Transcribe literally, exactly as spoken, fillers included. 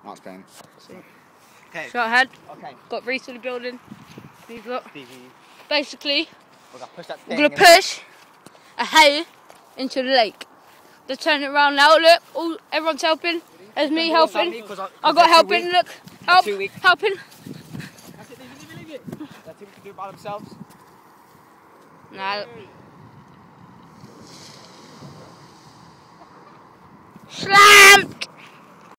I'll explain. Okay. Shahad. Okay. Got Reece in the building. These look. Stevie. Basically, we're gonna push, that we're gonna push a hay into the lake. Let's turn it around now. Look, all everyone's helping. There's me helping. Me, I, I got helping. Look, help, helping. That's it. Leave it, leave it, leave it. That's it. We can do it by themselves. Nah. Slap!